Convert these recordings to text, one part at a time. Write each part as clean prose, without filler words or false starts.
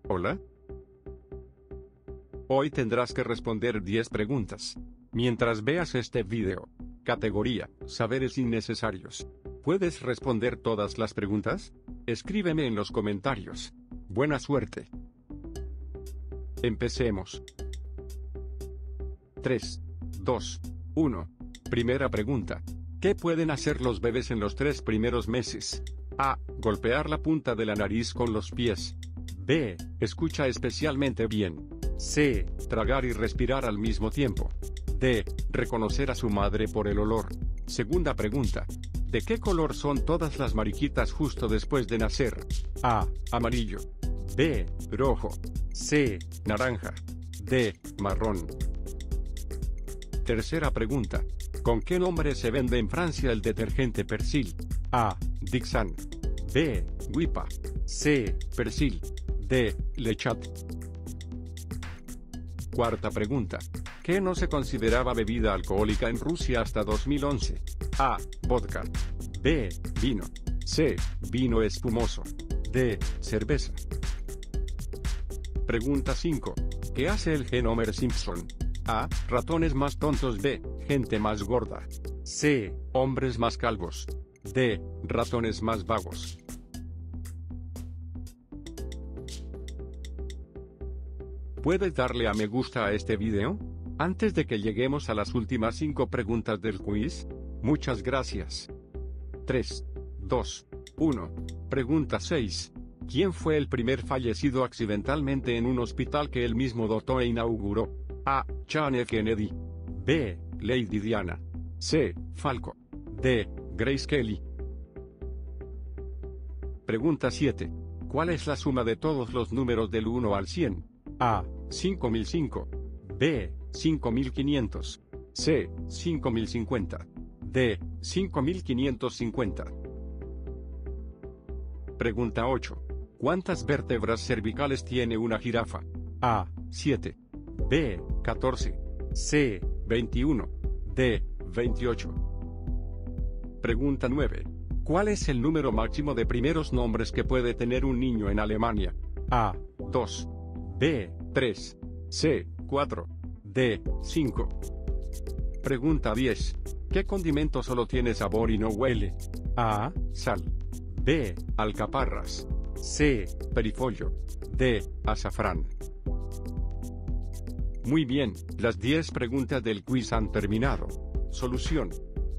Hola. Hoy tendrás que responder 10 preguntas. Mientras veas este video. Categoría: Saberes innecesarios. ¿Puedes responder todas las preguntas? Escríbeme en los comentarios. Buena suerte. Empecemos. 3, 2, 1. Primera pregunta. ¿Qué pueden hacer los bebés en los 3 primeros meses? A. Golpear la punta de la nariz con los pies. B. Escucha especialmente bien. C. Tragar y respirar al mismo tiempo. D. Reconocer a su madre por el olor. Segunda pregunta. ¿De qué color son todas las mariquitas justo después de nacer? A. Amarillo. B. Rojo. C. Naranja. D. Marrón. Tercera pregunta. ¿Con qué nombre se vende en Francia el detergente Persil? A. Dixan. B. Wipa. C. Persil. D. Lechat. Cuarta pregunta. ¿Qué no se consideraba bebida alcohólica en Rusia hasta 2011? A. Vodka. B. Vino. C. Vino espumoso. D. Cerveza. Pregunta 5. ¿Qué hace el gen Homer Simpson? A. Ratones más tontos. B. Gente más gorda. C. Hombres más calvos. D. Ratones más vagos. ¿Puedes darle a me gusta a este video? Antes de que lleguemos a las últimas 5 preguntas del quiz. Muchas gracias. 3, 2, 1. Pregunta 6. ¿Quién fue el primer fallecido accidentalmente en un hospital que él mismo dotó e inauguró? A. John F. Kennedy. B. Lady Diana. C. Falco. D. Grace Kelly. Pregunta 7. ¿Cuál es la suma de todos los números del 1 al 100? A. 5005. B. 5500. C. 5050. D. 5550. Pregunta 8. ¿Cuántas vértebras cervicales tiene una jirafa? A. 7. B. 14. C. 21. D. 28. Pregunta 9. ¿Cuál es el número máximo de primeros nombres que puede tener un niño en Alemania? A. 2. B. 3. C. 4. D. 5. Pregunta 10. ¿Qué condimento solo tiene sabor y no huele? A. Sal. B. Alcaparras. C. Perifollo. D. Azafrán. Muy bien, las 10 preguntas del quiz han terminado. Solución.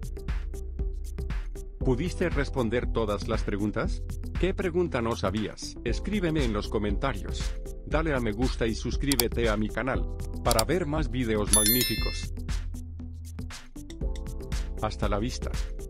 ¿Pudiste responder todas las preguntas? ¿Qué pregunta no sabías? Escríbeme en los comentarios. Dale a me gusta y suscríbete a mi canal, para ver más videos magníficos. Hasta la vista.